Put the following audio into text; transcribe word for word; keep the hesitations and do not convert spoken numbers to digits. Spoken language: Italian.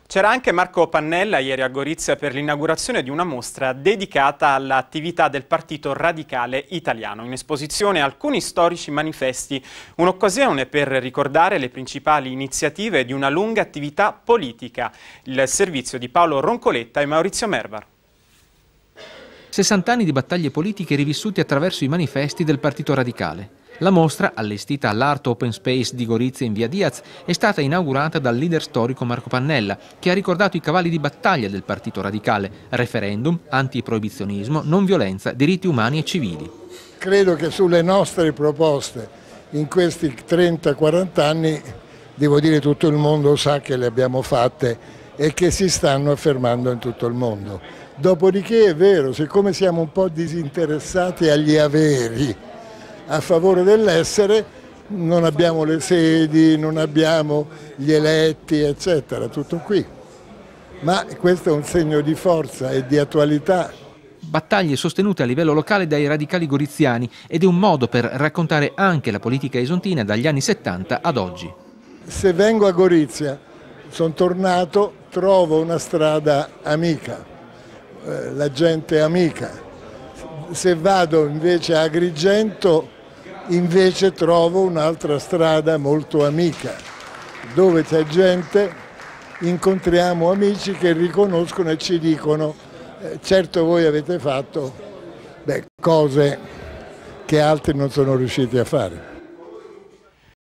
C'era anche Marco Pannella ieri a Gorizia per l'inaugurazione di una mostra dedicata all'attività del Partito Radicale Italiano. In esposizione alcuni storici manifesti, un'occasione per ricordare le principali iniziative di una lunga attività politica. Il servizio di Paolo Roncoletta e Maurizio Mervar. sessanta anni di battaglie politiche rivissute attraverso i manifesti del Partito Radicale. La mostra, allestita all'Art Open Space di Gorizia in via Diaz, è stata inaugurata dal leader storico Marco Pannella, che ha ricordato i cavalli di battaglia del Partito Radicale: referendum, antiproibizionismo, non violenza, diritti umani e civili. Credo che sulle nostre proposte in questi trenta quaranta anni, devo dire, tutto il mondo sa che le abbiamo fatte e che si stanno affermando in tutto il mondo. Dopodiché è vero, siccome siamo un po' disinteressati agli averi a favore dell'essere, non abbiamo le sedi, non abbiamo gli eletti, eccetera, tutto qui. Ma questo è un segno di forza e di attualità. Battaglie sostenute a livello locale dai radicali goriziani ed è un modo per raccontare anche la politica isontina dagli anni settanta ad oggi. Se vengo a Gorizia, sono tornato, trovo una strada amica, eh, la gente è amica. Se vado invece a Agrigento, invece trovo un'altra strada molto amica, dove c'è gente, incontriamo amici che riconoscono e ci dicono eh, certo voi avete fatto beh, cose che altri non sono riusciti a fare.